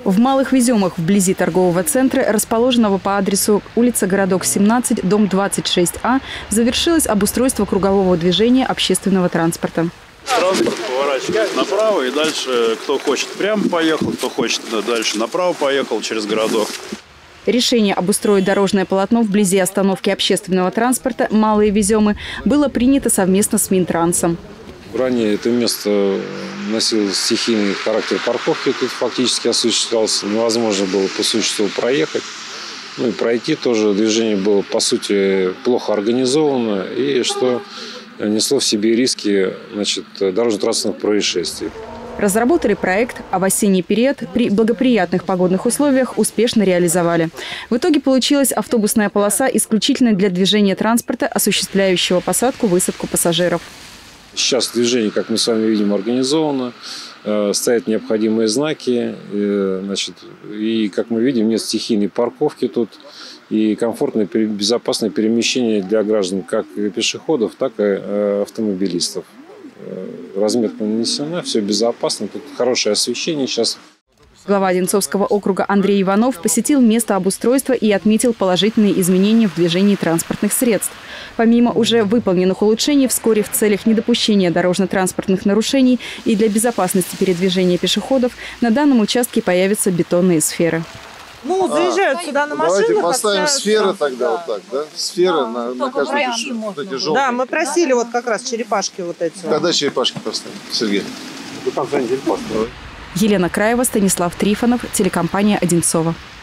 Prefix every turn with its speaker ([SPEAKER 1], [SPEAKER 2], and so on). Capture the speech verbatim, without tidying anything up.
[SPEAKER 1] В Малых Веземах, вблизи торгового центра, расположенного по адресу улица Городок, семнадцать, дом двадцать шесть А, завершилось обустройство кругового движения общественного транспорта.
[SPEAKER 2] Транспорт поворачивает направо, и дальше кто хочет прямо поехал, кто хочет дальше направо поехал через городок.
[SPEAKER 1] Решение обустроить дорожное полотно вблизи остановки общественного транспорта «Малые Веземы» было принято совместно с Минтрансом.
[SPEAKER 3] Ранее это место носило стихийный характер парковки, тут фактически осуществлялся. Невозможно было по существу проехать. Ну и пройти тоже. Движение было, по сути, плохо организовано, и что несло в себе риски, значит, дорожно-транспортных происшествий.
[SPEAKER 1] Разработали проект, а в осенний период при благоприятных погодных условиях успешно реализовали. В итоге получилась автобусная полоса исключительно для движения транспорта, осуществляющего посадку-высадку пассажиров.
[SPEAKER 3] Сейчас движение, как мы с вами видим, организовано, стоят необходимые знаки, значит, и, как мы видим, нет стихийной парковки тут, и комфортное, безопасное перемещение для граждан, как и пешеходов, так и автомобилистов. Разметка нанесена, все безопасно, тут хорошее освещение сейчас.
[SPEAKER 1] Глава Одинцовского округа Андрей Иванов посетил место обустройства и отметил положительные изменения в движении транспортных средств. Помимо уже выполненных улучшений, вскоре в целях недопущения дорожно-транспортных нарушений и для безопасности передвижения пешеходов на данном участке появятся бетонные сферы.
[SPEAKER 4] Ну, заезжают а, сюда на машинах.
[SPEAKER 5] Давайте поставим сферы тогда, да. Вот так, да? Сферы да, на, на каждую душу. Вот эти желтые.
[SPEAKER 4] Да, мы просили вот как раз черепашки вот эти.
[SPEAKER 5] Когда черепашки поставим, Сергей?
[SPEAKER 1] Елена Краева, Станислав Трифонов, телекомпания «Одинцово».